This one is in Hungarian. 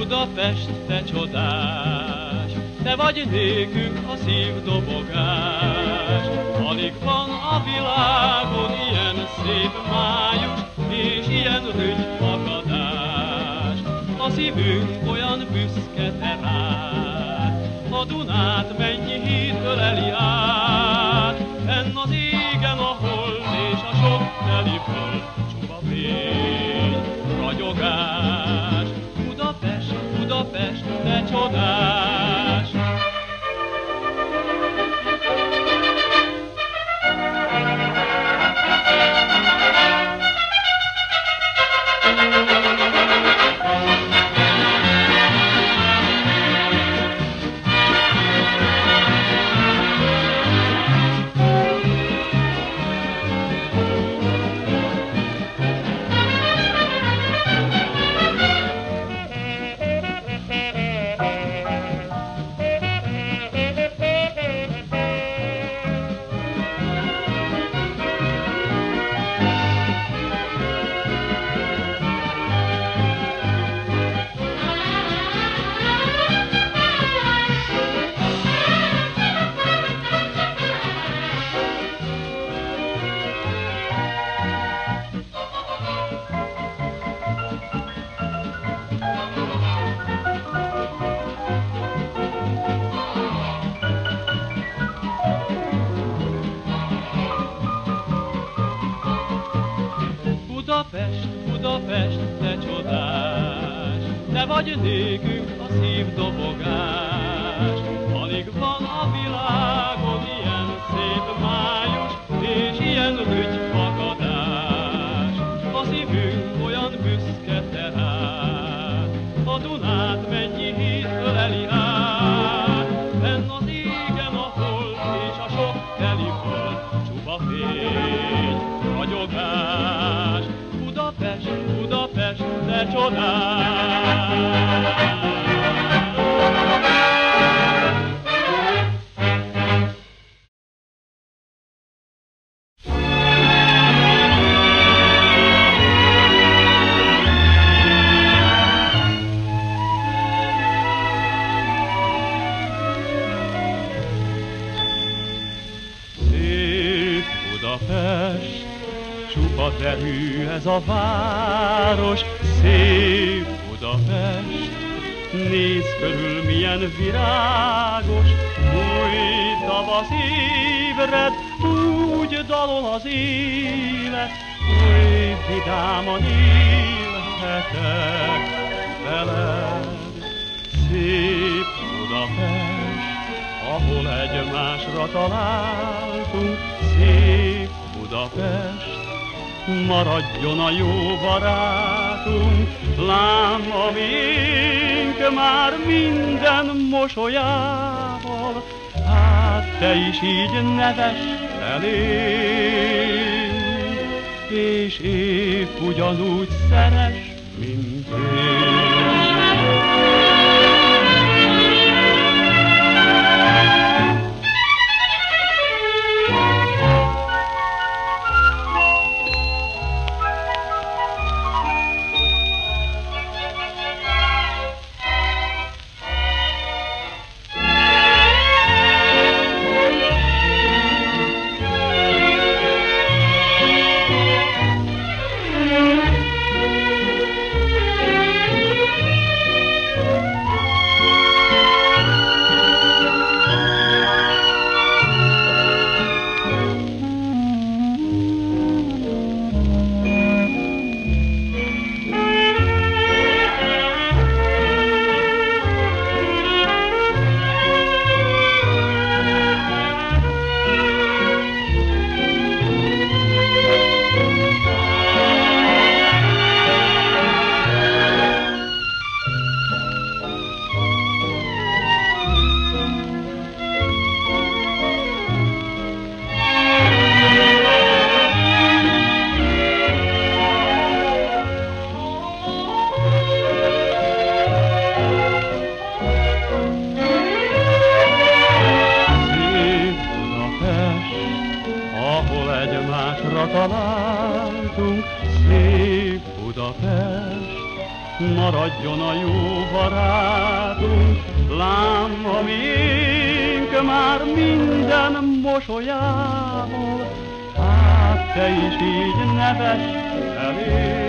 Budapest, te csodás, te vagy nékünk a szívdobogás. Alig van a világon ilyen szép május, és ilyen rügyfakadás. A szívünk olyan büszke te rád, a Dunát mennyi híd öleli át. Fenn az égen a hold és a sok teli föld, csupa fény, ragyogás. Budapest, Budapest, te csodás! Budapest, Budapest, te csodás, te vagy nékünk a szívdobogás. Alig van a világon ilyen szép május, és ilyen rügyfakadás. A szívünk olyan büszke te rád, a Dunát mennyi híd öleli át. Fenn az égen a hold és a sok teli föld, csupa fény, ragyogás. Budapest, Budapest, te csodás! Szép Budapest, csupa derű ez a város, szép Budapest. Nézz körül, milyen virágos, új tavasz ébred, úgy dalol az élet, új vidáman élhetek veled. Szép Budapest, ahol egymásra találtunk, szép Budapest, maradjon a jó barátunk, lám a miénk már minden mosolyával, hát te is így nevess elém, és épp ugyanúgy szeress, mint én. egymásra találtunk, szép Budapest, maradjon a jó barátunk, lám, a miénk már minden mosolyából, hát te is így ne vess elé.